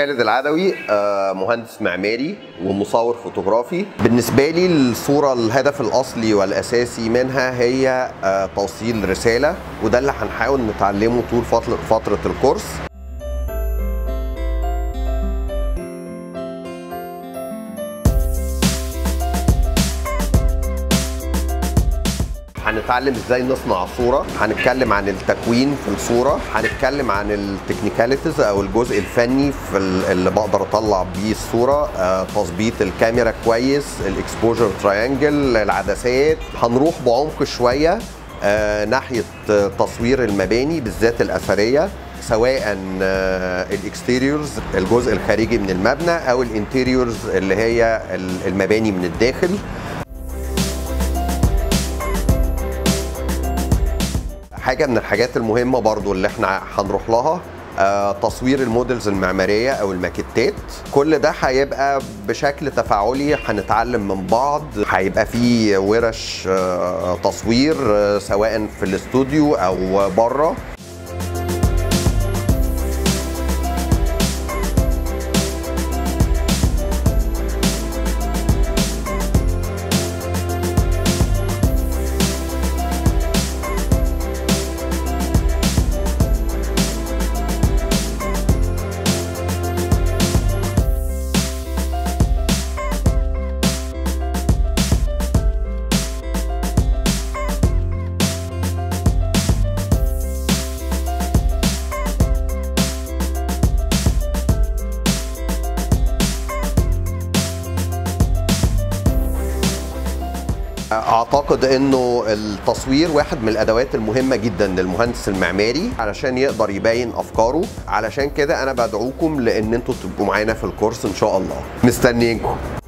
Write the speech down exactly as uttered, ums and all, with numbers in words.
خالد العدوي، مهندس معماري ومصور فوتوغرافي. بالنسبة لي الصورة الهدف الأصلي والأساسي منها هي توصيل رسالة، وده اللي هنحاول نتعلمه طول فترة الكورس. هنتعلم ازاي نصنع صورة، هنتكلم عن التكوين في الصورة، هنتكلم عن التكنيكاليتيز او الجزء الفني في اللي بقدر اطلع بيه الصورة، آه، تظبيط الكاميرا كويس، الاكسبوجر تراينجل، العدسات. هنروح بعمق شوية آه، ناحية تصوير المباني بالذات الأثرية، سواء الاكستيريورز الجزء الخارجي من المبنى او الانتيريورز اللي هي المباني من الداخل. حاجة من الحاجات المهمة برضو اللي احنا هنروح لها آه، تصوير المودلز المعمارية او الماكيتات. كل ده هيبقى بشكل تفاعلي، هنتعلم من بعض، هيبقى فيه ورش آه، تصوير آه، سواء في الاستوديو او بره. اعتقد انه التصوير واحد من الادوات المهمة جدا للمهندس المعماري علشان يقدر يبين افكاره. علشان كده انا بدعوكم لان انتوا تبقوا معانا في الكورس ان شاء الله. مستنيينكم.